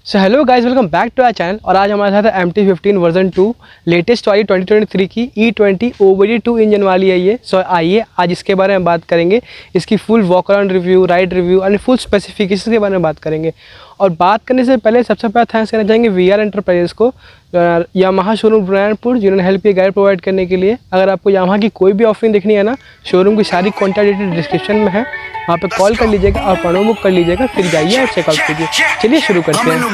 So hello guys, welcome back to our channel. और आज हमारे साथ है MT15 वर्जन 2 लेटेस्ट वाली 2023 की E20 OBD2 इंजन वाली है ये। सो आइए आज इसके बारे में बात करेंगे, इसकी full walk around review, ride review and full specification के बारे में बात करेंगे। और बात करने से पहले सबसे पहले थैंक्स करना चाहेंगे VR एंटरप्राइजेस को, यामाहा शोरूम बुरहानपुर, जिन्होंने हेल्प किया गाइड प्रोवाइड करने के लिए। अगर आपको यामाहा की कोई भी ऑफरिंग देखनी है ना, शोरूम की सारी कॉन्टैक्ट डिटेल डिस्क्रिप्शन में है, वहाँ पे कॉल कर लीजिएगा और प्रोमो बुक कर लीजिएगा, फिर जाइए और चेकआउट कीजिए। चलिए शुरू करते हैं।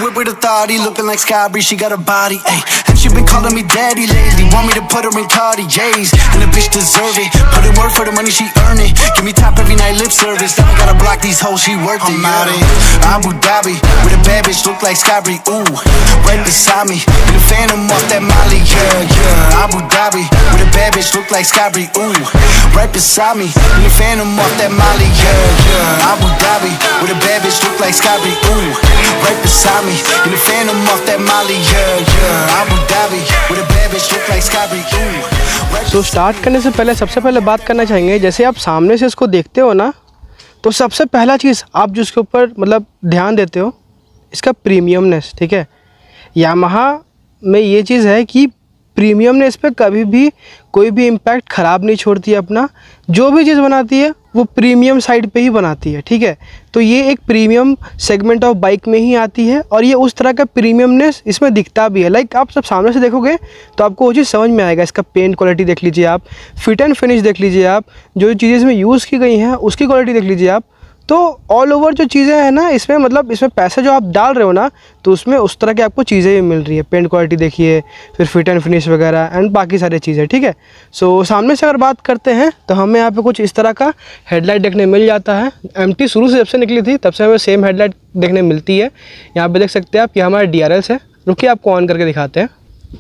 Abu Dhabi with a bad bitch look like Skybree, ooh, right beside me in the Phantom off that Molly, yeah. Abu Dhabi with a bad bitch look like Skybree, ooh, right beside me in the Phantom off that Molly, yeah. Abu Dhabi with a bad bitch look like Skybree, ooh, right beside me in the Phantom off that Molly, yeah. Abu Dhabi with a bad bitch look like Skybree, ooh. तो start करने से पहले सबसे पहले बात करना चाहेंगे, जैसे आप सामने से इसको देखते हो ना, तो सबसे पहला चीज़ आप जो इसके ऊपर मतलब ध्यान देते हो, इसका प्रीमियमनेस। ठीक है, यामाहा में ये चीज़ है कि प्रीमियमनेस पे कभी भी कोई भी इम्पैक्ट ख़राब नहीं छोड़ती है। अपना जो भी चीज़ बनाती है वो प्रीमियम साइड पे ही बनाती है। ठीक है, तो ये एक प्रीमियम सेगमेंट ऑफ बाइक में ही आती है और ये उस तरह का प्रीमियमनेस इसमें दिखता भी है। लाइक आप सब सामने से देखोगे तो आपको वो चीज़ समझ में आएगा। इसका पेंट क्वालिटी देख लीजिए आप, फिट एंड फिनिश देख लीजिए आप, जो चीज़ें इसमें यूज़ की गई हैं उसकी क्वालिटी देख लीजिए आप। तो ऑल ओवर जो चीज़ें हैं ना, इसमें मतलब इसमें पैसे जो आप डाल रहे हो ना, तो उसमें उस तरह की आपको चीज़ें भी मिल रही है। पेंट क्वालिटी देखिए, फिर फिट एंड फिनिश वगैरह एंड बाकी सारी चीज़ें। ठीक है, सो सामने से अगर बात करते हैं तो हमें यहाँ पे कुछ इस तरह का हेडलाइट देखने मिल जाता है। MT शुरू से जब से निकली थी तब से हमें सेम हेडलाइट देखने मिलती है। यहाँ पे देख सकते हैं आप, ये हमारा DRLs है। रुकिए आपको ऑन करके दिखाते हैं।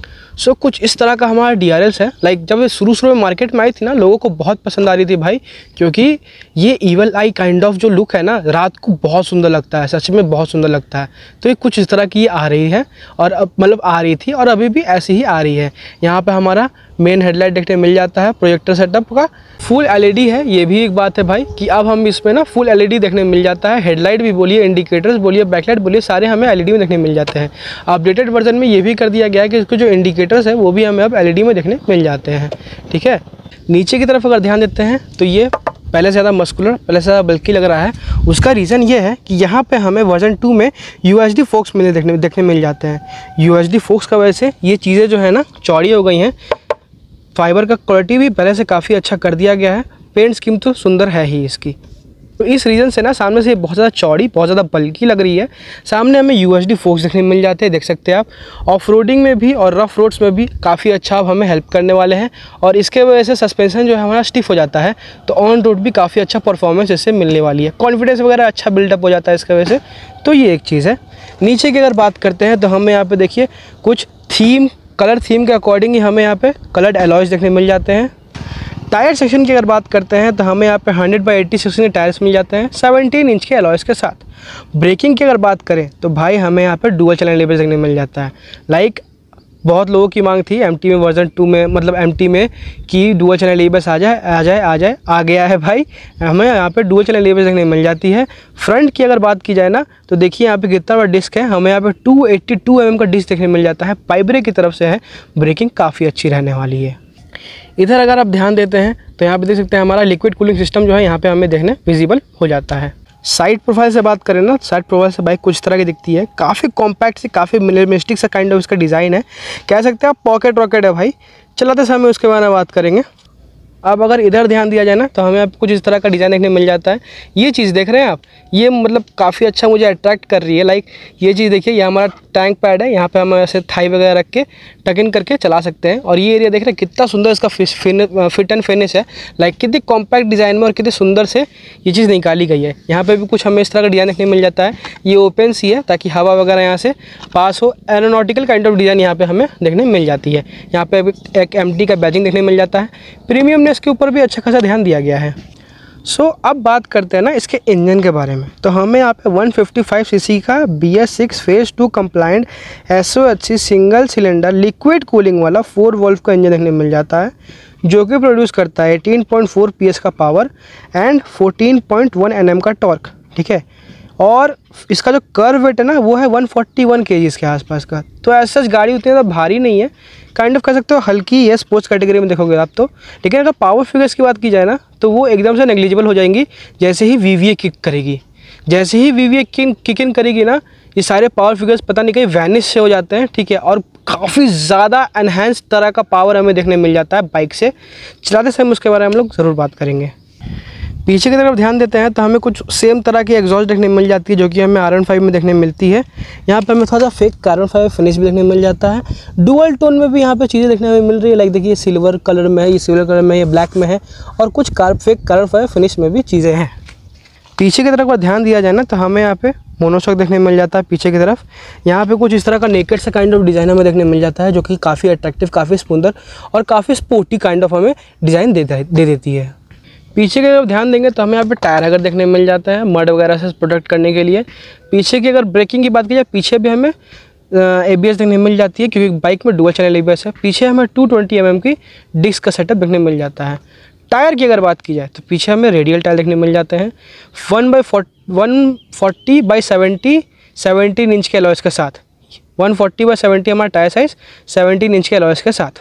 सो कुछ इस तरह का हमारा DRLs है। लाइक जब ये शुरू में मार्केट में आई थी ना, लोगों को बहुत पसंद आ रही थी भाई, क्योंकि ये ईवल आई काइंड ऑफ जो लुक है ना, रात को बहुत सुंदर लगता है, सच में बहुत सुंदर लगता है। तो ये कुछ इस तरह की आ रही है और अब मतलब आ रही थी और अभी भी ऐसी ही आ रही है। यहाँ पे हमारा मेन हेडलाइट देखने मिल जाता है, प्रोजेक्टर सेटअप का फुल LED है। ये भी एक बात है भाई कि अब हम इसमें ना फुल LED देखने मिल जाता है। हेडलाइट भी बोलिए, इंडिकेटर्स बोलिए, बैकलाइट बोलिए, सारे हमें LED में देखने मिल जाते हैं। अपडेटेड वर्जन में ये भी कर दिया गया है कि इसके जो इंडिकेटर्स है वो भी हमें अब LED में देखने मिल जाते हैं। ठीक है, नीचे की तरफ अगर ध्यान देते हैं तो ये पहले से ज़्यादा मस्कुलर, पहले से ज़्यादा बल्कि लग रहा है। उसका रीज़न ये है कि यहाँ पे हमें वर्जन 2 में UHD फोक्स देखने मिल जाते हैं। UHD फोक्स का वजह से ये चीज़ें जो है ना चौड़ी हो गई हैं। फाइबर का क्वालिटी भी पहले से काफ़ी अच्छा कर दिया गया है। पेंट स्कीम तो सुंदर है ही इसकी। तो इस रीज़न से ना सामने से बहुत ज़्यादा चौड़ी, बहुत ज़्यादा बल्कि लग रही है। सामने हमें UHD फोक्स देखने मिल जाते हैं, देख सकते हैं आप। ऑफ रोडिंग में भी और रफ रोड्स में भी काफ़ी अच्छा अब हमें हेल्प करने वाले हैं। और इसके वजह से सस्पेंशन जो है हमारा स्टिफ हो जाता है, तो ऑन रोड भी काफ़ी अच्छा परफॉर्मेंस इससे मिलने वाली है। कॉन्फिडेंस वगैरह अच्छा बिल्डअप हो जाता है इसकी वजह से। तो ये एक चीज़ है। नीचे की अगर बात करते हैं तो हमें यहाँ पर देखिए कुछ कलर थीम के अकॉर्डिंग ही हमें यहाँ पे कलर्ड अलॉयज देखने मिल जाते हैं। टायर सेक्शन की अगर बात करते हैं तो हमें यहाँ पे 100/80 सेक्शन के टायर्स मिल जाते हैं 17 इंच के अलॉयज के साथ। ब्रेकिंग की अगर बात करें तो भाई हमें यहाँ पे डुअल चैनल लेबल्स देखने मिल जाता है। लाइक बहुत लोगों की मांग थी MT में वर्जन 2 में, मतलब MT में कि डुअल चैनल लेबल्स आ गया है भाई। हमें यहाँ पे डुअल चैनल लेबल्स देखने मिल जाती है। फ्रंट की अगर बात की जाए ना तो देखिए यहाँ पे कितना बड़ा डिस्क है। हमें यहाँ पे 282 mm का डिस्क देखने मिल जाता है। पाइबरे की तरफ से है। ब्रेकिंग काफ़ी अच्छी रहने वाली है। इधर अगर आप ध्यान देते हैं तो यहाँ पे देख सकते हैं हमारा लिक्विड कूलिंग सिस्टम जो है यहाँ पे हमें देखने विजिबल हो जाता है। साइड प्रोफाइल से बात करें ना, साइड प्रोफाइल से बाइक कुछ तरह की दिखती है। काफ़ी कॉम्पैक्ट से, काफ़ी मिनिमलिस्टिक सा काइंड ऑफ इसका डिज़ाइन है। कह सकते हैं आप पॉकेट रॉकेट है भाई। चलाते समय उसके बारे में बात करेंगे। अब अगर इधर ध्यान दिया जाए ना तो हमें आप कुछ इस तरह का डिज़ाइन देखने मिल जाता है। ये चीज़ देख रहे हैं आप, ये मतलब काफ़ी अच्छा मुझे अट्रैक्ट कर रही है। लाइक ये चीज़ देखिए, ये हमारा टैंक पैड है। यहाँ पे हम ऐसे थाई वगैरह रख के टक इन करके चला सकते हैं। और ये एरिया देख रहे हैं कितना सुंदर इसका फिट एंड फिनिश है। लाइक कितनी कॉम्पैक्ट डिज़ाइन में और कितने सुंदर से ये चीज़ निकाली गई है। यहाँ पर भी कुछ हमें इस तरह का डिज़ाइन देखने मिल जाता है। ये ओपन सी है ताकि हवा वगैरह यहाँ से पास हो। एरोनॉटिकल काइंड ऑफ डिज़ाइन यहाँ पर हमें देखने मिल जाती है। यहाँ पर एक MT का बैजिंग देखने मिल जाता है। प्रीमियमनेस के ऊपर भी अच्छा खासा ध्यान दिया गया है। सो अब बात करते हैं ना इसके इंजन के बारे में। तो हमें यहाँ पे 155 सीसी का BS6 phase 2 compliant SOHC single cylinder liquid cooling वाला 4 वोल्ट का इंजन देखने मिल जाता है, जो कि प्रोड्यूस करता है 18.4 PS का पावर एंड 14.1 Nm का टॉर्क। ठीक है, और इसका जो कर्व वेट है ना वो है 141 kg के आसपास का। तो ऐसा गाड़ी उतनी ज़्यादा भारी नहीं है, काइंड ऑफ कह सकते हो हल्की ही है स्पोर्ट्स कैटेगरी में देखोगे आप तो। लेकिन अगर पावर फिगर्स की बात की जाए ना तो वो एकदम से नेग्लिजिबल हो जाएंगी जैसे ही VVA किक करेगी। जैसे ही VVA किक इन करेगी ना ये सारे पावर फिगर्स पता नहीं कहीं वैनिश से हो जाते हैं, ठीक है। और काफ़ी ज़्यादा एनहेंस तरह का पावर हमें देखने मिल जाता है बाइक से। चलाते समय उसके बारे में हम लोग ज़रूर बात करेंगे। पीछे की तरफ ध्यान देते हैं तो हमें कुछ सेम तरह की एग्जॉस्ट देखने मिल जाती है जो कि हमें R15 में देखने मिलती है। यहाँ पे हमें थोड़ा सा फेक कार्बन फाइबर फिनिश भी देखने मिल जाता है। डुअल टोन में भी यहाँ पे चीज़ें देखने में मिल रही है, लाइक देखिए सिल्वर कलर में है, ये सिल्वर कलर में है, ये ब्लैक में है, और कुछ फेक कार्बन फाइबर फिनिश में भी चीज़ें हैं। पीछे की तरफ का ध्यान दिया जाए ना तो हमें यहाँ पे मोनोशॉक देखने मिल जाता है पीछे की तरफ। यहाँ पे कुछ इस तरह का नेकेड सा काइंड ऑफ डिज़ाइन हमें देखने मिल जाता है जो कि काफ़ी अट्रैक्टिव, काफ़ी सुंदर और काफ़ी स्पोर्टी काइंड ऑफ हमें डिज़ाइन दे देती है। पीछे की तरफ ध्यान देंगे तो हमें यहाँ पे टायर अगर देखने मिल जाता है मड वगैरह से प्रोटेक्ट करने के लिए। पीछे की अगर ब्रेकिंग की बात की जाए पीछे भी हमें ABS देखने मिल जाती है क्योंकि बाइक में डुअल चैनल ABS है। पीछे हमें 220 mm की डिस्क का सेटअप देखने मिल जाता है। टायर की अगर बात की जाए तो पीछे हमें रेडियल टायर देखने मिल जाते हैं 140/17 इंच के अलॉयस के साथ। 140/70 हमारा टायर साइज़ 17 इंच के अलॉयस के साथ।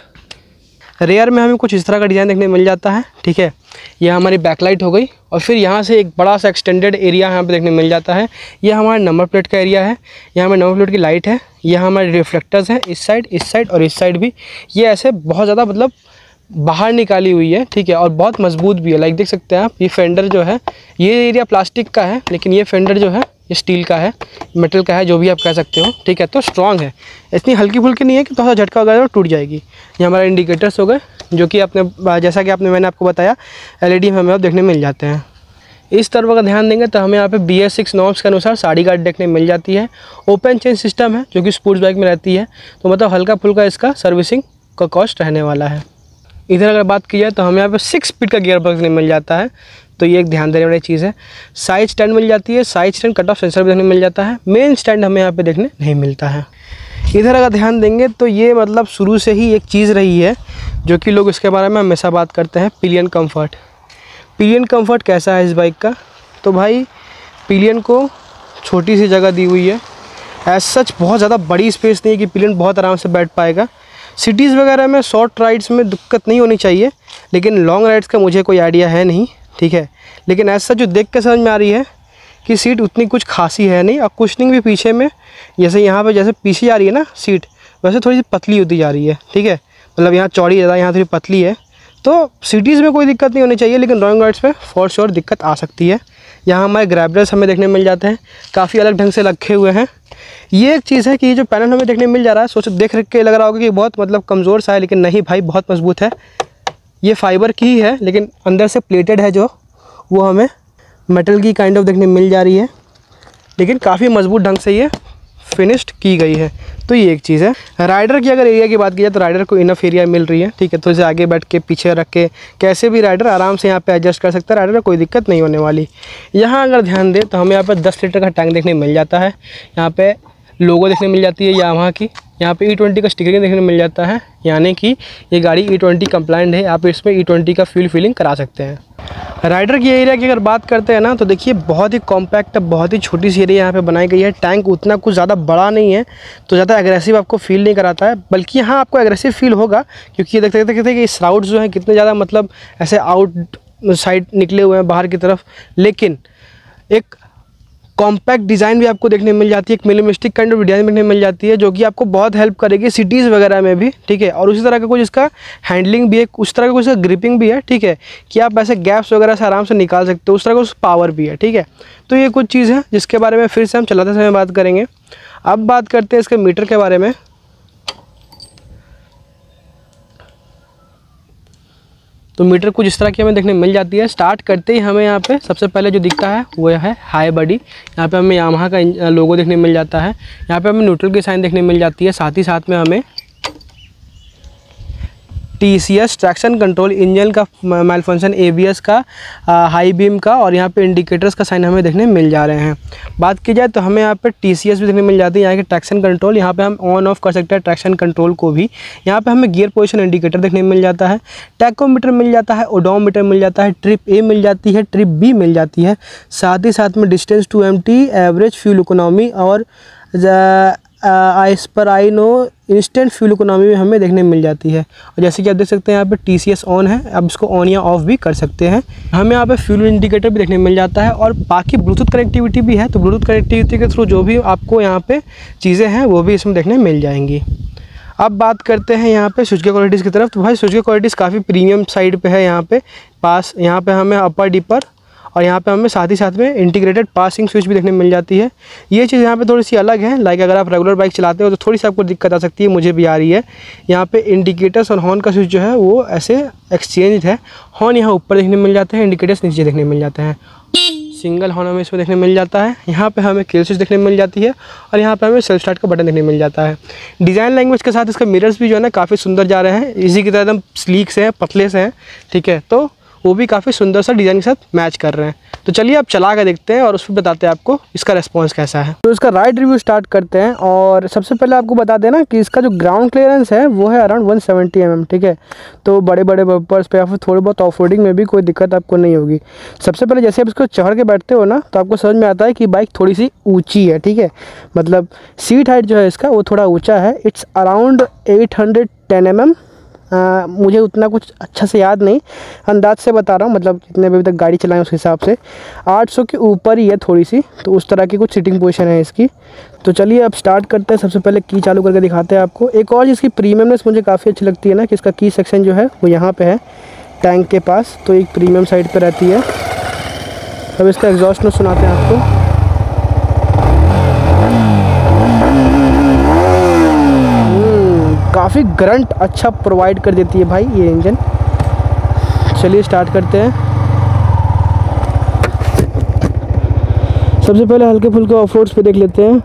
रेयर में हमें कुछ इस तरह का डिज़ाइन देखने मिल जाता है, ठीक है। यह हमारी बैकलाइट हो गई और फिर यहाँ से एक बड़ा सा एक्सटेंडेड एरिया यहाँ पे देखने मिल जाता है। यह हमारे नंबर प्लेट का एरिया है, यहाँ हमारे नंबर प्लेट की लाइट है, यह हमारे रिफ्लेक्टर्स हैं इस साइड और इस साइड भी। ये ऐसे बहुत ज़्यादा मतलब बाहर निकाली हुई है, ठीक है, और बहुत मजबूत भी है। लाइक देख सकते हैं आप ये फेंडर जो है ये एरिया प्लास्टिक का है लेकिन ये फेंडर जो है ये स्टील का है, मेटल का है, जो भी आप कह सकते हो, ठीक है। तो स्ट्रॉन्ग है, इतनी हल्की फुल्की नहीं है कि थोड़ा सा झटका वगैरह टूट जाएगी। ये हमारे इंडिकेटर्स हो गए जो कि आपने जैसा कि मैंने आपको बताया LED में हमें अब देखने मिल जाते हैं। इस तरफ का ध्यान देंगे तो हमें यहाँ पे BS6 नॉर्म्स के अनुसार साड़ी गार्ड देखने मिल जाती है। ओपन चेन सिस्टम है जो कि स्पोर्ट्स बाइक में रहती है, तो मतलब हल्का फुल्का इसका सर्विसिंग का कॉस्ट रहने वाला है। इधर अगर बात की जाए तो हमें यहाँ पे 6 स्पीड का गियर बॉक्स मिल जाता है, तो ये एक ध्यान देने वाली चीज़ है। साइड स्टैंड मिल जाती है, side stand cut off sensor भी देखने मिल जाता है। मेन स्टैंड हमें यहाँ पे देखने नहीं मिलता है। इधर अगर ध्यान देंगे तो ये मतलब शुरू से ही एक चीज़ रही है जो कि लोग इसके बारे में हमेशा बात करते हैं, पिलियन कम्फर्ट। पिलियन कम्फर्ट कैसा है इस बाइक का? तो भाई पिलियन को छोटी सी जगह दी हुई है, एज सच बहुत ज़्यादा बड़ी स्पेस नहीं है कि पिलियन बहुत आराम से बैठ पाएगा। सिटीज़ वगैरह में शॉर्ट राइड्स में दिक्कत नहीं होनी चाहिए, लेकिन लॉन्ग राइड्स का मुझे कोई आइडिया है नहीं, ठीक है। लेकिन ऐसा जो देख के समझ में आ रही है कि सीट उतनी कुछ खासी है नहीं, और कुशनिंग भी पीछे में जैसे यहाँ पे जैसे पीछे जा रही है ना सीट, वैसे थोड़ी सी पतली होती जा रही है, ठीक है। मतलब यहाँ चौड़ी ज़्यादा, यहाँ थोड़ी पतली है, तो सिटीज़ में कोई दिक्कत नहीं होनी चाहिए, लेकिन लॉन्ग राइड्स में फॉर श्योर दिक्कत आ सकती है। यहाँ हमारे ग्रैबर्स हमें देखने मिल जाते हैं, काफ़ी अलग ढंग से रखे हुए हैं। ये एक चीज़ है कि ये जो पैनल हमें देखने मिल जा रहा है, सोच देख के लग रहा होगा कि बहुत मतलब कमज़ोर सा है, लेकिन नहीं भाई बहुत मजबूत है। ये फाइबर की ही है लेकिन अंदर से प्लेटेड है, जो वो हमें मेटल की काइंड ऑफ देखने मिल जा रही है, लेकिन काफ़ी मजबूत ढंग से ये फिनिश्ड की गई है। तो ये एक चीज़ है। राइडर की अगर एरिया की बात की जाए तो राइडर को इनफ एरिया मिल रही है, ठीक है। तो इसे आगे बैठ के पीछे रख के कैसे भी राइडर आराम से यहाँ पे एडजस्ट कर सकता है, राइडर में कोई दिक्कत नहीं होने वाली। यहाँ अगर ध्यान दें तो हमें यहाँ पे 10 लीटर का टैंक देखने मिल जाता है। यहाँ पे लोगो देखने मिल जाती है यामाहा की। यहाँ पे E20 का स्टिकरिंग देखने मिल जाता है, यानी कि ये गाड़ी E20 कंप्लाइंट है, आप इसमें E20 का फ्यूल फिलिंग करा सकते हैं। राइडर की एरिया की अगर बात करते हैं ना तो देखिए बहुत ही कॉम्पैक्ट, बहुत ही छोटी सी एरिया यहाँ पे बनाई गई है। टैंक उतना कुछ ज़्यादा बड़ा नहीं है, तो ज़्यादा एग्रेसिव आपको फील नहीं कराता है, बल्कि हाँ आपको एग्रेसिव फील होगा, क्योंकि ये देखते देखते कि श्राउड्स जो हैं कितने ज़्यादा मतलब ऐसे आउट साइड निकले हुए हैं बाहर की तरफ। लेकिन एक कॉम्पैक्ट डिज़ाइन भी आपको देखने मिल जाती है, एक मिनिमलिस्टिक काइंड ऑफ डिज़ाइन देखने मिल जाती है, जो कि आपको बहुत हेल्प करेगी सिटीज़ वगैरह में भी, ठीक है। और उसी तरह का कुछ इसका हैंडलिंग भी है, उस तरह का कुछ ग्रिपिंग भी है, ठीक है, कि आप ऐसे गैप्स वगैरह से आराम से निकाल सकते हो, उस तरह का उस पावर भी है, ठीक है। तो ये कुछ चीज़ है जिसके बारे में फिर से हम चलाते समय बात करेंगे। अब बात करते हैं इसके मीटर के बारे में। तो मीटर कुछ इस तरह की हमें देखने मिल जाती है। स्टार्ट करते ही हमें यहाँ पे सबसे पहले जो दिखता है वो है हाई बॉडी। यहाँ पे हमें यामाहा का लोगो देखने मिल जाता है। यहाँ पे हमें न्यूट्रल की साइन देखने मिल जाती है, साथ ही साथ में हमें TCS ट्रैक्शन कंट्रोल, इंजन का मैल फंक्शन, ABS का, हाई बीम का, और यहाँ पे इंडिकेटर्स का साइन हमें देखने मिल जा रहे हैं। बात की जाए तो हमें यहाँ पे TCS भी देखने मिल जाती है, यहाँ के ट्रैक्शन कंट्रोल, यहाँ पे हम ऑन ऑफ कर सकते हैं ट्रैक्शन कंट्रोल को भी। यहाँ पे हमें गियर पोजीशन इंडिकेटर देखने मिल जाता है, टैकोमीटर मिल जाता है, ओडोमीटर मिल जाता है, ट्रिप A मिल जाती है, ट्रिप B मिल जाती है, साथ ही साथ में distance to empty, average fuel economy और पर I know instant fuel economy में हमें देखने मिल जाती है। और जैसे कि आप देख सकते हैं यहाँ पे TCS ऑन है, अब इसको ऑन या ऑफ भी कर सकते हैं। हमें यहाँ पे फ्यूल इंडिकेटर भी देखने मिल जाता है और बाकी ब्लूटूथ कनेक्टिविटी भी है, तो ब्लूटूथ कनेक्टिविटी के थ्रू जो भी आपको यहाँ पे चीज़ें हैं वो भी इसमें देखने मिल जाएंगी। अब बात करते हैं यहाँ पे स्विच की क्वालिटीज़ की तरफ। तो भाई स्विच की क्वालिटीज़ काफ़ी प्रीमियम साइड पे है। यहाँ पे हमें अपर डिपर और यहाँ पे हमें साथ ही साथ में इंटीग्रेटेड पासिंग स्विच भी देखने मिल जाती है। ये चीज़ यहाँ पे थोड़ी सी अलग है, लाइक अगर आप रेगुलर बाइक चलाते हो तो थोड़ी सी आपको दिक्कत आ सकती है, मुझे भी आ रही है। यहाँ पे इंडिकेटर्स और हॉर्न का स्विच जो है वो ऐसे एक्सचेंज है, हॉर्न यहाँ ऊपर देखने मिल जाते हैं, इंडिकेटर्स नीचे देखने मिल जाते हैं। सिंगल हॉर्न हमें इसमें देखने मिल जाता है। यहाँ पे हमें किल स्विच देखने मिल जाती है और यहाँ पे हमें सेल्फ स्टार्ट का बटन देखने मिल जाता है। डिज़ाइन लैंग्वेज के साथ इसके मिरर्स भी जो है ना काफ़ी सुंदर जा रहे हैं, इसी की तरह एकदम स्लीक से हैं, पतले से हैं, ठीक है, तो वो भी काफ़ी सुंदर सा डिज़ाइन के साथ मैच कर रहे हैं। तो चलिए अब चला कर देखते हैं और उस पर बताते हैं आपको इसका रिस्पॉन्स कैसा है। तो इसका राइड रिव्यू स्टार्ट करते हैं और सबसे पहले आपको बता देना कि इसका जो ग्राउंड क्लियरेंस है वो है अराउंड 170 mm, ठीक है। तो बड़े बड़े बम्पर्स पे या फिर थोड़ी बहुत ऑफ रोडिंग में भी कोई दिक्कत आपको नहीं होगी। सबसे पहले जैसे आप इसको चढ़ के बैठते हो ना तो आपको समझ में आता है कि बाइक थोड़ी सी ऊँची है, ठीक है, मतलब सीट हाइट जो है इसका वो थोड़ा ऊँचा है। It's around 810 mm। मुझे उतना कुछ अच्छा से याद नहीं, अंदाज से बता रहा हूँ, मतलब जितने भी अभी तक गाड़ी चलाएं उस हिसाब से 800 के ऊपर ही है थोड़ी सी, तो उस तरह की कुछ सीटिंग पोजीशन है इसकी। तो चलिए अब स्टार्ट करते हैं। सबसे पहले की चालू करके दिखाते हैं आपको। एक और इसकी प्रीमियमनेस मुझे काफ़ी अच्छी लगती है ना कि इसका की सेक्शन जो है वो यहाँ पे है टैंक के पास, तो एक प्रीमियम साइड पर रहती है। अब इसका एग्जॉस्ट नोट सुनाते हैं आपको। काफ़ी करंट अच्छा प्रोवाइड कर देती है भाई ये इंजन। चलिए स्टार्ट करते हैं। सबसे पहले हल्के फुल्के ऑफ रोड्स पे देख लेते हैं।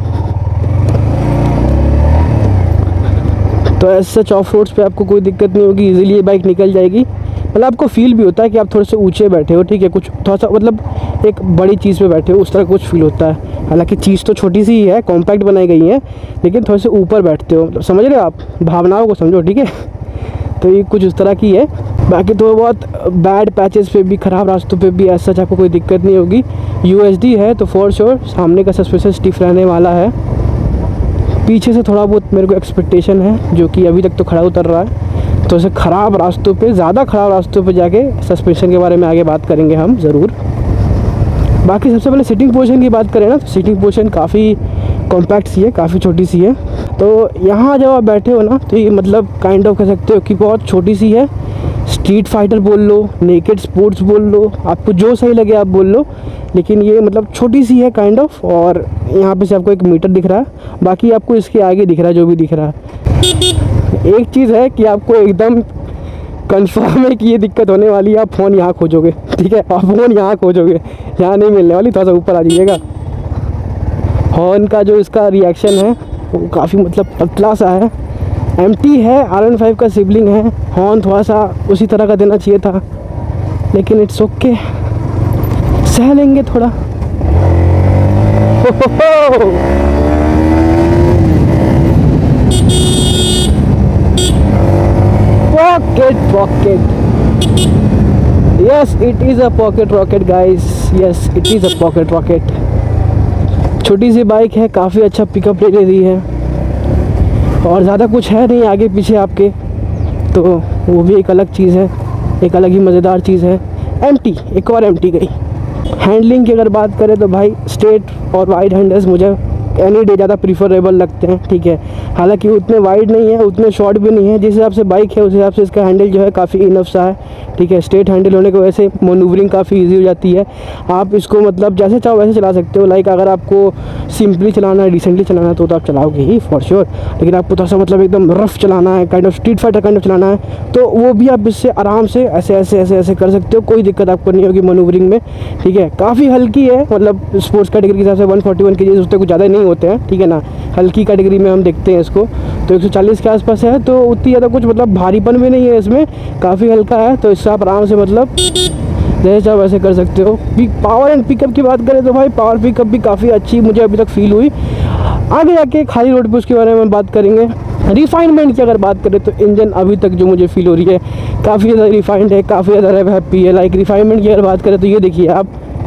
तो ऐसे सच ऑफ रोड्स पे आपको कोई दिक्कत नहीं होगी, इजीली ये बाइक निकल जाएगी। मतलब आपको फील भी होता है कि आप थोड़े से ऊंचे बैठे हो, ठीक है, कुछ थोड़ा सा मतलब एक बड़ी चीज़ पे बैठे हो उस तरह कुछ फील होता है। हालांकि चीज़ तो छोटी सी ही है, कॉम्पैक्ट बनाई गई है, लेकिन थोड़े से ऊपर बैठते हो, मतलब समझ रहे हो आप, भावनाओं को समझो, ठीक है। तो ये कुछ उस तरह की है। बाकी तो बहुत बैड पैचेस पे भी, ख़राब रास्तों पे भी ऐसा आपको कोई दिक्कत नहीं होगी। USD है तो फॉर श्योर सामने का सस्पेंशन स्टिफ रहने वाला है। पीछे से थोड़ा बहुत मेरे को एक्सपेक्टेशन है, जो कि अभी तक तो खड़ा उतर रहा है। तो ऐसे ख़राब रास्तों पे, ज़्यादा ख़राब रास्तों पे जाके सस्पेंशन के बारे में आगे बात करेंगे हम ज़रूर। बाकी सबसे पहले सीटिंग पोजीशन की बात करें ना तो सीटिंग पोजीशन काफ़ी कॉम्पैक्ट सी है, काफ़ी छोटी सी है। तो यहाँ जब आप बैठे हो ना तो ये मतलब काइंड ऑफ कह सकते हो कि बहुत छोटी सी है। स्ट्रीट फाइटर बोल लो, नेकेड स्पोर्ट्स बोल लो, आपको जो सही लगे आप बोल लो, लेकिन ये मतलब छोटी सी है काइंड ऑफ। और यहाँ पे से आपको एक मीटर दिख रहा है, बाकी आपको इसके आगे दिख रहा है जो भी दिख रहा है। एक चीज़ है कि आपको एकदम कंफर्म है कि ये दिक्कत होने वाली है, आप फ़ोन यहाँ खोजोगे, ठीक है, आप फ़ोन यहाँ खोजोगे, यहाँ नहीं मिलने वाली, थोड़ा सा ऊपर आ जाइएगा। हॉर्न का जो इसका रिएक्शन है वो काफ़ी मतलब पतला सा है, एम्प्टी है, R15 का सिबलिंग है। हॉर्न थोड़ा सा उसी तरह का देना चाहिए था, लेकिन इट्स ओके, सह लेंगे थोड़ा। Pocket. Yes, it is a pocket rocket, guys. Yes, it is a pocket rocket. छोटी सी बाइक है, काफ़ी अच्छा पिकअप ले रही है और ज़्यादा कुछ है नहीं आगे पीछे आपके, तो वो भी एक अलग चीज़ है, एक अलग ही मज़ेदार चीज़ है। एम्प्टी, एक और एम्प्टी गई। हैंडलिंग की अगर बात करें तो भाई स्ट्रेट और वाइड हैंडल्स मुझे एनी डे ज़्यादा प्रीफरेबल लगते हैं, ठीक है। हालांकि उतने वाइड नहीं है, उतने शॉर्ट भी नहीं है, जिस हिसाब से बाइक है उस हिसाब से इसका हैंडल जो है काफ़ी इनफ सा है, ठीक है। स्ट्रेट हैंडल होने की वजह से मैनूवरिंग काफ़ी इजी हो जाती है। आप इसको मतलब जैसे चाहो वैसे चला सकते हो। लाइक अगर आपको सिंपली चलाना है, डिसेंटली चलाना है तो आप चलाओगे ही फॉर श्योर, लेकिन आपको थोड़ा सा मतलब एकदम रफ चलाना है, kind of street fighter kind of चलाना है, तो वो भी आप इससे आराम से ऐसे ऐसे ऐसे ऐसे कर सकते हो, कोई दिक्कत आपको नहीं होगी मैनूवरिंग में, ठीक है। काफ़ी हल्की है, मतलब स्पोर्ट्स कैटेगरी के हिसाब से 141 kg उससे कुछ ज़्यादा नहीं होते हैं, ठीक है ना, हल्की कैटेगरी में हम देखते हैं इसको। तो तो 140 के आसपास है, तो उतनी ज़्यादा कुछ मतलब भारीपन भी नहीं है इसमें, काफ़ी हल्का है। तो इससे आप आराम से मतलब जैसे चाहो वैसे कर सकते हो। पावर एंड पिकअप की बात करें तो भाई पावर पिकअप भी काफ़ी अच्छी मुझे अभी तक फील हुई। आगे जाके खाली रोड पे उसके बारे में बात करेंगे। रिफाइनमेंट की अगर बात करें तो इंजन अभी तक जो मुझे फील हो रही है काफ़ी ज़्यादा रिफाइंड है, काफ़ी ज़्यादा हैप्पी है। लाइक रिफाइनमेंट की अगर बात करें तो ये देखिए आप,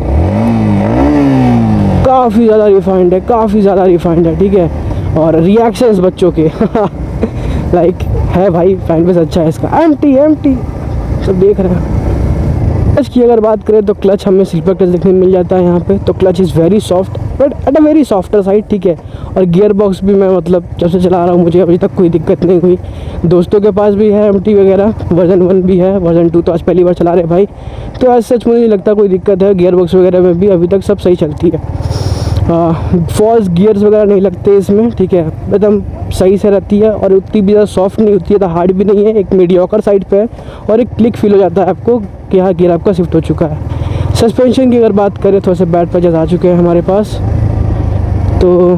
काफ़ी ज़्यादा रिफाइंड है, काफ़ी ज़्यादा रिफाइंड है, ठीक है। और रिएक्शंस बच्चों के लाइक है भाई, फैन बेस अच्छा है इसका। एम्प्टी सब देख रहे हैं। क्लच की अगर बात करें तो क्लच हमें स्लीपर क्लच देखने को मिल जाता है यहाँ पे। तो clutch is very soft but at a very softer side, ठीक है। और गियर बॉक्स भी मैं मतलब जब से चला रहा हूँ मुझे अभी तक कोई दिक्कत नहीं हुई। दोस्तों के पास भी है एमटी वगैरह, वर्जन 1 भी है, वर्जन 2 तो आज पहली बार चला रहे भाई, तो ऐसा सच मुझे नहीं लगता कोई दिक्कत है। गियर बॉक्स वगैरह में भी अभी तक सब सही चलती है। फॉल्स गियर्स वगैरह नहीं लगते इसमें, ठीक है, एकदम सही से रहती है। और उतनी भी ज़्यादा सॉफ्ट नहीं होती है, तो हार्ड भी नहीं है, एक मीडियोकर साइड पे है। और एक क्लिक फील हो जाता है आपको कि हाँ गियर आपका शिफ्ट हो चुका है। सस्पेंशन की अगर बात करें थोड़े से बैड पैचेस आ चुके हैं हमारे पास। तो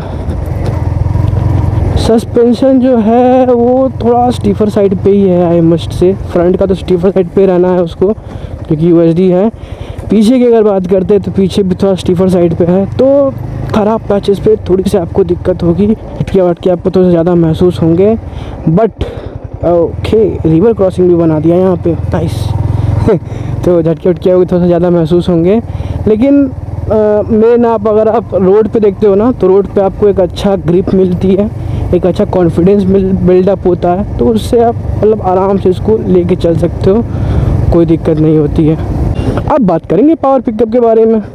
सस्पेंशन जो है वो थोड़ा स्टीफर साइड पे ही है, आई मस्ट से। फ्रंट का तो स्टीफर साइड पे रहना है उसको, क्योंकि यूएसडी है। पीछे की अगर बात करते हैं तो पीछे भी थोड़ा स्टीफर साइड पे है, तो ख़राब पैचेस पे थोड़ी सी आपको दिक्कत होगी, झटके वटके आपको थोड़े ज़्यादा महसूस होंगे। बट ओके, रिवर क्रॉसिंग भी बना दिया यहाँ पे, नाइस तो झटके वटके थोड़ा सा ज़्यादा महसूस होंगे। लेकिन मेन आप अगर आप रोड पे देखते हो ना, तो रोड पे आपको एक अच्छा ग्रिप मिलती है, एक अच्छा कॉन्फिडेंस बिल्डअप होता है। तो उससे आप मतलब आराम से इसको लेके चल सकते हो, कोई दिक्कत नहीं होती है। अब बात करेंगे पावर पिकअप के बारे में।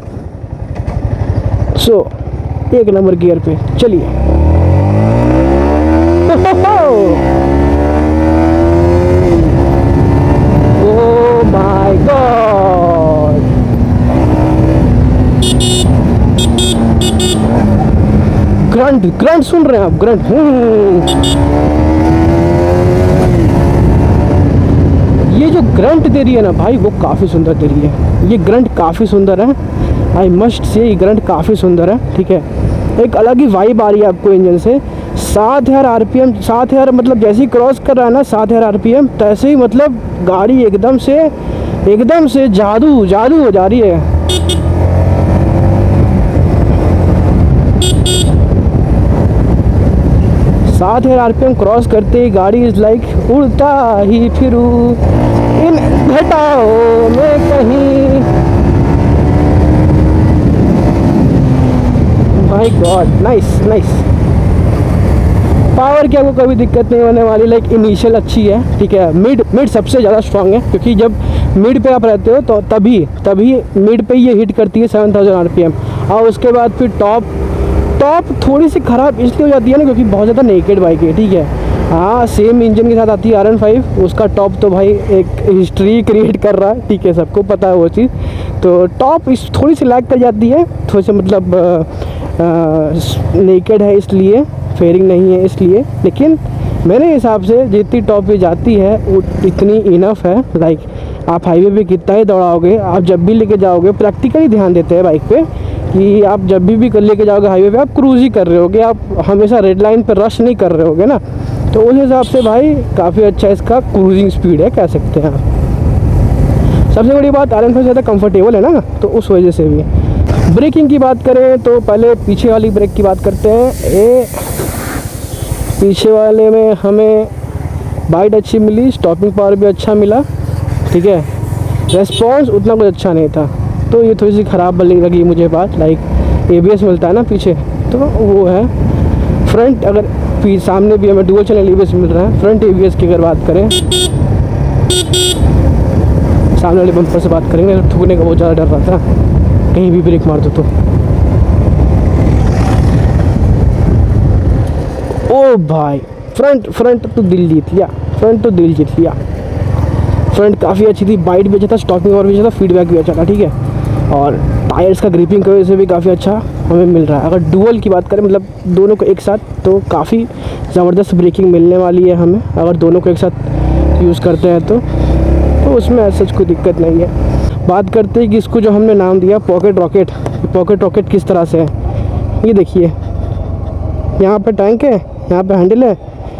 सो 1 नंबर गियर पे चलिए। ओह माय गॉड, ग्रंट सुन रहे हैं आप? ग्रंट ये जो ग्रंट दे रही है ना भाई, वो काफ़ी सुंदर दे रही है। ये ग्रंट काफ़ी सुंदर है, आई मस्ट से ये ग्रंट काफ़ी सुंदर है, ठीक है। एक अलग ही वाइब आ रही है आपको इंजन से। 7000 आरपीएम, 7000 मतलब जैसे ही क्रॉस कर रहा है ना 7000 आरपीएम, तैसे ही मतलब गाड़ी एकदम से जादू हो जा रही है। 7000 आरपीएम क्रॉस करते ही गाड़ी इज़ लाइक उड़ता ही फिरू इन घटाओं में कहीं। My God, nice. पावर की आपको कभी दिक्कत नहीं होने वाली। लाइक इनिशियल अच्छी है, ठीक है। मिड सबसे ज़्यादा स्ट्रॉन्ग है, क्योंकि जब मिड पे आप रहते हो तो तभी मिड पे ये हिट करती है 7000 आरपीएम। और उसके बाद फिर टॉप थोड़ी सी ख़राब इसलिए हो जाती है ना, क्योंकि बहुत ज़्यादा नेकेड बाइक है, ठीक है। हाँ, सेम इंजन के साथ आती है RN5, उसका टॉप तो भाई एक हिस्ट्री क्रिएट कर रहा है, ठीक है, सबको पता है वो चीज़। तो टॉप इस थोड़ी सी लैग कर जाती है, थोड़ी सी मतलब नेकेड है इसलिए, फेयरिंग नहीं है इसलिए। लेकिन मेरे हिसाब से जितनी टॉप पे जाती है वो इतनी इनफ है। लाइक आप हाईवे पे कितना ही दौड़ाओगे, आप जब भी लेके जाओगे, प्रैक्टिकली ध्यान देते हैं बाइक पे कि आप जब भी लेके जाओगे हाईवे पे, आप क्रूज ही कर रहे होगे, आप हमेशा रेड लाइन पर रश नहीं कर रहे होगे ना। तो उस हिसाब से भाई काफ़ी अच्छा इसका क्रूजिंग स्पीड है, कह सकते हैं आप। सबसे बड़ी बात RN5 ज़्यादा कंफर्टेबल है ना, तो उस वजह से भी। ब्रेकिंग की बात करें तो पहले पीछे वाली ब्रेक की बात करते हैं। पीछे वाले में हमें बाइट अच्छी मिली, स्टॉपिंग पावर भी अच्छा मिला, ठीक है। रेस्पॉन्स उतना कुछ अच्छा नहीं था, तो ये थोड़ी सी ख़राब लगी मुझे बात। लाइक ABS मिलता है ना पीछे, तो वो है। फ्रंट अगर सामने भी हमें डुअल चैनल ABS मिल रहा है। फ्रंट ABS की अगर बात करें, सामने वाले बम्पर से बात करेंगे, ठुकने का बहुत ज़्यादा डर रहा था, कहीं भी ब्रेक मार दो तो। ओ भाई, फ्रंट तो दिल जीत लिया। फ्रंट काफ़ी अच्छी थी, बाइट भी अच्छा था, स्टॉपिंग और भी अच्छा था, फीडबैक भी अच्छा था, ठीक है। और टायर्स का ग्रिपिंग की वजह से भी काफ़ी अच्छा हमें मिल रहा है। अगर डुअल की बात करें, मतलब दोनों को एक साथ, तो काफ़ी ज़बरदस्त ब्रेकिंग मिलने वाली है हमें, अगर दोनों को एक साथ यूज़ करते हैं तो उसमें ऐसा कोई दिक्कत नहीं है। बात करते हैं कि इसको जो हमने नाम दिया पॉकेट रॉकेट किस तरह से है। ये देखिए, यहाँ पे टैंक है, यहाँ पे हैंडल है,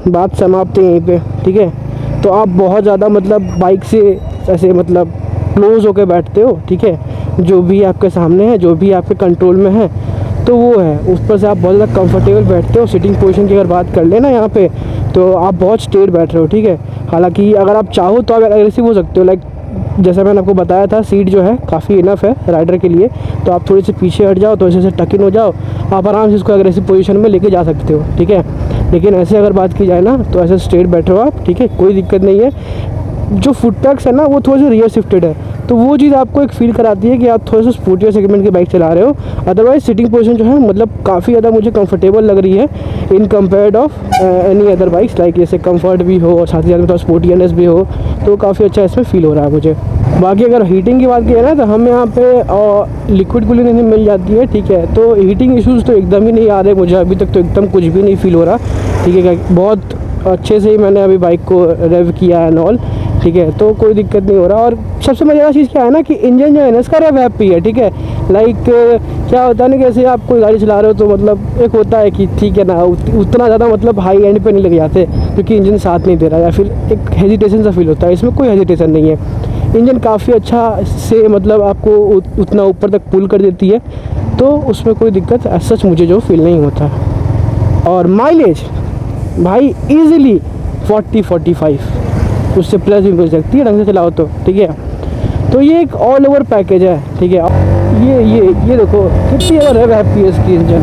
बात समाप्त है यहीं पे, ठीक है। तो आप बहुत ज़्यादा मतलब बाइक से ऐसे मतलब क्लोज होकर बैठते हो, ठीक है। जो भी आपके सामने है, जो भी आपके कंट्रोल में है, तो वो है। उस पर से आप बहुत ज़्यादा कंफर्टेबल बैठते हो। सिटिंग पोजीशन की अगर बात कर लेना यहाँ पे, तो आप बहुत स्ट्रेट बैठ रहे हो, ठीक है। हालांकि अगर आप चाहो तो आप एग्रेसिव हो सकते हो, लाइक जैसा मैंने आपको बताया था, सीट जो है काफ़ी इनफ है राइडर के लिए। तो आप थोड़ी सी पीछे हट जाओ, तो ऐसे टक इन हो जाओ, आप आराम से इसको एग्रेसिव पोजीशन में लेके जा सकते हो, ठीक है। लेकिन ऐसे अगर बात की जाए ना, तो ऐसे स्ट्रेट बैठे हो आप, ठीक है, कोई दिक्कत नहीं है। जो फुट पैक्स है ना, वो थोड़े से रियर शिफ्टेड है, तो वो चीज़ आपको एक फील कराती है कि आप थोड़े से स्पोर्टियर सेगमेंट की बाइक चला रहे हो। अदरवाइज सिटिंग पोजीशन जो है मतलब काफ़ी ज़्यादा मुझे कंफर्टेबल लग रही है in compared of any other bikes, like जैसे कंफर्ट भी हो और साथ ही साथ में थोड़ा स्पोर्टियरनेस भी हो, तो काफ़ी अच्छा इसमें फील हो रहा है मुझे। बाकी अगर हीटिंग की बात की है ना, तो हमें यहाँ पे लिक्विड कूलिंग नहीं मिल जाती है, ठीक है। तो हीटिंग इशूज़ तो एकदम ही नहीं आ रहे मुझे अभी तक, तो एकदम कुछ भी नहीं फील हो रहा, ठीक है। बहुत अच्छे से ही मैंने अभी बाइक को रेव किया है ऑल, ठीक है, तो कोई दिक्कत नहीं हो रहा। और सबसे मज़ेदार चीज़ क्या है ना कि इंजन जो है ना इसका रेव हैप्पी है, ठीक है। लाइक क्या होता है ना, कैसे आप कोई गाड़ी चला रहे हो तो मतलब एक होता है कि ठीक है ना, उतना ज़्यादा मतलब हाई एंड पे नहीं लग जाते क्योंकि इंजन साथ नहीं दे रहा, या फिर एक हेजिटेशन सा फील होता है। इसमें कोई हेजिटेशन नहीं है, इंजन काफ़ी अच्छा से मतलब आपको उतना ऊपर तक पुल कर देती है, तो उसमें कोई दिक्कत सच मुझे जो फील नहीं होता। और माइलेज भाई ईज़िली 40-45, उससे प्लस भी मिल सकती है ढंग से चलाओ तो, ठीक है। तो ये एक ऑल ओवर पैकेज है, ठीक है। ये देखो कितनी रेव हैप्पी है इसकी इंजन।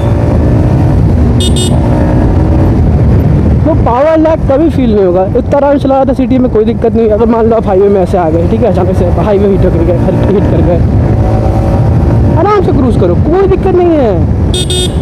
तो पावर लैग कभी फील नहीं होगा। इतना आराम चला रहा था सिटी में, कोई दिक्कत नहीं। अगर मान लो आप हाईवे में ऐसे आ गए, ठीक है, अचानक से हाईवे हिट कर गए, आराम से क्रूज करो, कोई दिक्कत नहीं है,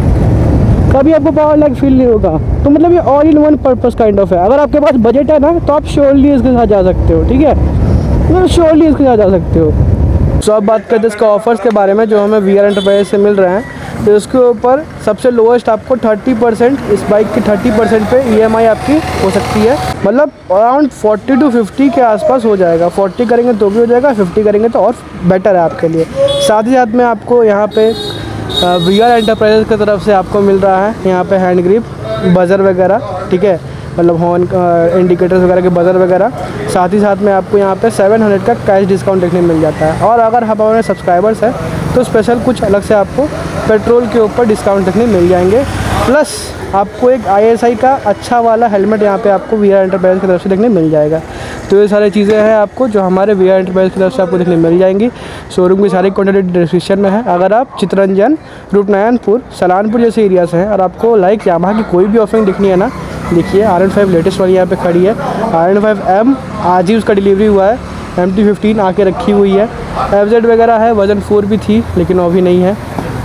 कभी आपको पावर लैग फील नहीं होगा। तो मतलब ये all in one purpose kind of है। अगर आपके पास बजट है ना, तो आप श्योरली इसके साथ जा सकते हो, ठीक है, मतलब श्योरली इसके साथ जा सकते हो। सो अब बात करते हैं इसका ऑफर्स के बारे में जो हमें वी आर एंटरप्राइज से मिल रहे हैं। तो इसके ऊपर सबसे लोएस्ट आपको 30%, इस बाइक की 30% पे EMI आपकी हो सकती है, मतलब अराउंड 40 to 50 के आसपास हो जाएगा। 40 करेंगे तो भी हो जाएगा, 50 करेंगे तो और बेटर है आपके लिए। साथ ही साथ में आपको यहाँ पे वी आर एंटरप्राइजेज़ की तरफ से आपको मिल रहा है यहाँ पे हैंड ग्रिप, बज़र वगैरह, ठीक है, मतलब हॉर्न इंडिकेटर्स वगैरह के बज़र वगैरह। साथ ही साथ में आपको यहाँ पे 700 का कैश डिस्काउंट देखने मिल जाता है। और अगर हमारे सब्सक्राइबर्स हैं तो स्पेशल कुछ अलग से आपको पेट्रोल के ऊपर डिस्काउंट देखने मिल जाएंगे। प्लस आपको एक ISI का अच्छा वाला हेलमेट यहाँ पे आपको वी आर एंटरप्राइज की तरफ से देखने मिल जाएगा। तो ये सारी चीज़ें हैं आपको जो हमारे वी आर एंटरप्राइज की तरफ से आपको देखने मिल जाएंगी। शोरूम की सारी कॉन्टैक्ट डिस्क्रिप्शन में है। अगर आप चितरंजन, रूपनारायणपुर, सलानपुर जैसे एरिया से हैं और आपको लाइक यामाहा की कोई भी ऑफरिंग दिखनी है ना, देखिए RN5 लेटेस्ट वाली यहाँ पे खड़ी है। RN5M आज ही उसका डिलीवरी हुआ है। MT-15 आके रखी हुई है। FZ वगैरह है, वर्जन 4 भी थी लेकिन अभी नहीं है।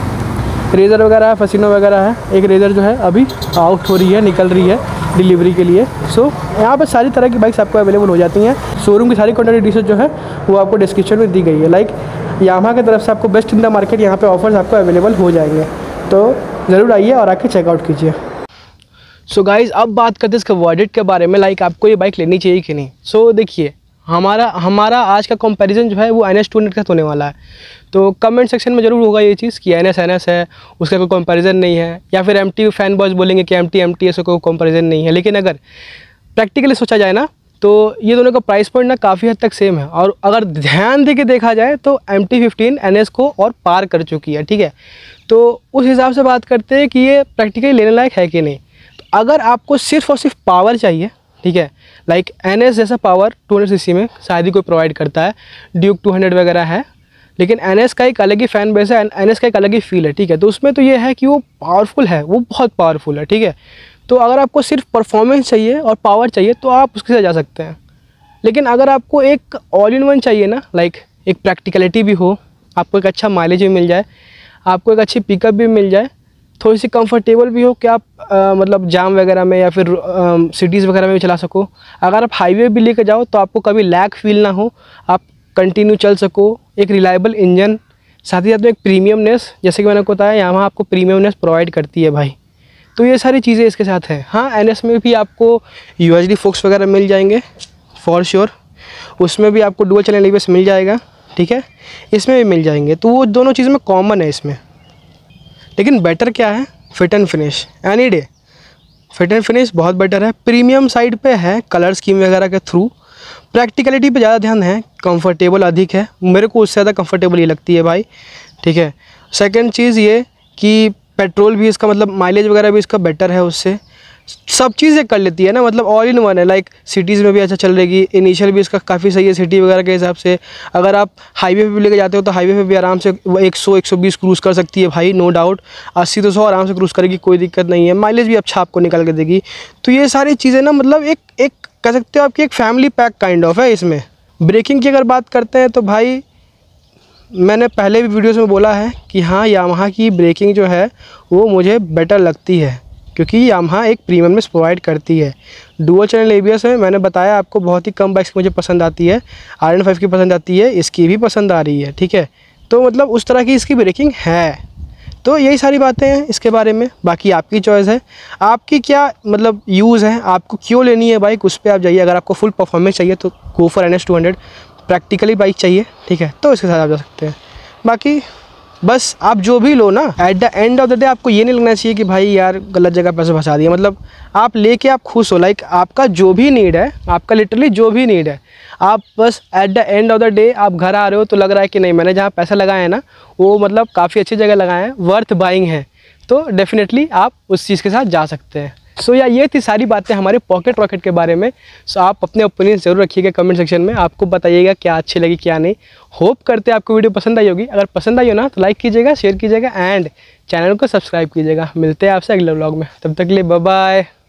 रेज़र वगैरह है, फसीनो वगैरह है। एक रेज़र जो है अभी आउट हो रही है, निकल रही है डिलीवरी के लिए। सो यहाँ पर सारी तरह की बाइक्स आपको अवेलेबल हो जाती हैं। शोरूम की सारी कॉन्टैक्ट डिटेल्स जो है वो आपको डिस्क्रिप्शन में दी गई है। लाइक यामाहा की तरफ से आपको बेस्ट इन द मार्केट यहाँ पे ऑफर्स आपको अवेलेबल हो जाएंगे, तो ज़रूर आइए और आके चेकआउट कीजिए। सो गाइज़ अब बात करते हैं इसके बजट के बारे में, लाइक आपको ये बाइक लेनी चाहिए कि नहीं। सो देखिए हमारा आज का कंपैरिजन जो है वो NS200 के साथ होने वाला है। तो कमेंट सेक्शन में ज़रूर होगा ये चीज़ कि NS है, उसका कोई कंपैरिजन नहीं है, या फिर MT फैन बॉयज़ बोलेंगे कि MT ऐसा कोई कंपैरिजन नहीं है। लेकिन अगर प्रैक्टिकली सोचा जाए ना, तो ये दोनों का प्राइस पॉइंट ना काफ़ी हद तक सेम है। और अगर ध्यान दे के देखा जाए तो MT-15 NS को और पार कर चुकी है, ठीक है। तो उस हिसाब से बात करते हैं कि ये प्रैक्टिकली लेने लायक है कि नहीं। तो अगर आपको सिर्फ और सिर्फ पावर चाहिए, ठीक है, लाइक NS जैसा पावर 200 सीसी में शायद ही कोई प्रोवाइड करता है, ड्यूक 200 वगैरह है, लेकिन NS का एक अलग ही फ़ैन बेस है, NS का एक अलग ही फील है, ठीक है। तो उसमें तो ये है कि वो पावरफुल है, वो बहुत पावरफुल है, ठीक है। तो अगर आपको सिर्फ परफॉर्मेंस चाहिए और पावर चाहिए तो आप उसके साथ जा सकते हैं। लेकिन अगर आपको एक ऑल इन वन चाहिए ना, लाइक एक प्रैक्टिकलिटी भी हो, आपको एक अच्छा माइलेज भी मिल जाए, आपको एक अच्छी पिकअप भी मिल जाए, थोड़ी सी कंफर्टेबल भी हो कि आप मतलब जाम वगैरह में या फिर सिटीज़ वगैरह में भी चला सको। अगर आप हाईवे भी लेकर जाओ तो आपको कभी लैग फील ना हो, आप कंटिन्यू चल सको। एक रिलायबल इंजन, साथ ही साथ में एक प्रीमियमनेस, जैसे कि मैंने आपको बताया यहाँ आपको प्रीमियमनेस प्रोवाइड करती है भाई। तो ये सारी चीज़ें इसके साथ हैं। हाँ, NS में भी आपको UHD फोक्स वगैरह मिल जाएंगे फॉर श्योर, उसमें भी आपको डुअल चैनल ABS मिल जाएगा, ठीक है, इसमें भी मिल जाएंगे। तो वो दोनों चीज़ में कॉमन है इसमें। लेकिन बेटर क्या है, fit and finish any day. Fit and finish बहुत बेटर है, प्रीमियम साइड पे है कलर स्कीम वगैरह के थ्रू। प्रैक्टिकलिटी पे ज़्यादा ध्यान है, कंफर्टेबल अधिक है, मेरे को उससे ज़्यादा कंफर्टेबल ये लगती है भाई, ठीक है। सेकंड चीज़ ये कि पेट्रोल भी इसका मतलब माइलेज वगैरह भी इसका बेटर है उससे, सब चीज़ें कर लेती है ना, मतलब ऑल इन वन है। लाइक सिटीज़ में भी अच्छा चल रहेगी, इनिशियल भी इसका काफ़ी सही है सिटी वगैरह के हिसाब से। अगर आप हाईवे पे भी लेके जाते हो तो हाईवे पे भी आराम से 100-120 क्रूज़ कर सकती है भाई, नो डाउट। 80-100 आराम से क्रूज़ करेगी, कोई दिक्कत नहीं है। माइलेज भी अच्छा आपको निकाल के देगी। तो ये सारी चीज़ें ना मतलब एक कह सकते हो आपकी एक फैमिली पैक काइंड ऑफ है इसमें। ब्रेकिंग की अगर बात करते हैं तो भाई मैंने पहले भी वीडियोज़ में बोला है कि हाँ, यामाहा की ब्रेकिंग जो है वो मुझे बेटर लगती है, क्योंकि यामाहा एक प्रीमियमनेस प्रोवाइड करती है। डुअल चैनल ABS है, मैंने बताया आपको, बहुत ही कम बाइक्स मुझे पसंद आती है। RN5 की पसंद आती है, इसकी भी पसंद आ रही है, ठीक है। तो मतलब उस तरह की इसकी ब्रेकिंग है। तो यही सारी बातें हैं इसके बारे में, बाकी आपकी चॉइस है, आपकी क्या मतलब यूज़ है, आपको क्यों लेनी है बाइक, उस पर आप जाइए। अगर आपको फुल परफॉर्मेंस चाहिए तो go for NS200, practically bike चाहिए, ठीक है, तो इसके साथ आप जा सकते हैं। बाकी बस आप जो भी लो ना, at the end of the day आपको ये नहीं लगना चाहिए कि भाई यार गलत जगह पैसे फंसा दिया। मतलब आप लेके आप खुश हो, लाइक आपका जो भी नीड है, आपका लिटरली जो भी नीड है, आप बस at the end of the day आप घर आ रहे हो तो लग रहा है कि नहीं, मैंने जहाँ पैसा लगाया है ना वो मतलब काफ़ी अच्छी जगह लगाए हैं, वर्थ बाइंग है, तो डेफिनेटली आप उस चीज़ के साथ जा सकते हैं। सो या ये थी सारी बातें हमारे पॉकेट रॉकेट के बारे में। सो आप अपने ओपिनियन ज़रूर रखिएगा कमेंट सेक्शन में, आपको बताइएगा क्या अच्छी लगी क्या नहीं। होप करते हैं आपको वीडियो पसंद आई होगी। अगर पसंद आई हो ना तो लाइक कीजिएगा, शेयर कीजिएगा एंड चैनल को सब्सक्राइब कीजिएगा। मिलते हैं आपसे अगले व्लॉग में, तब तक के लिए बाय बाय।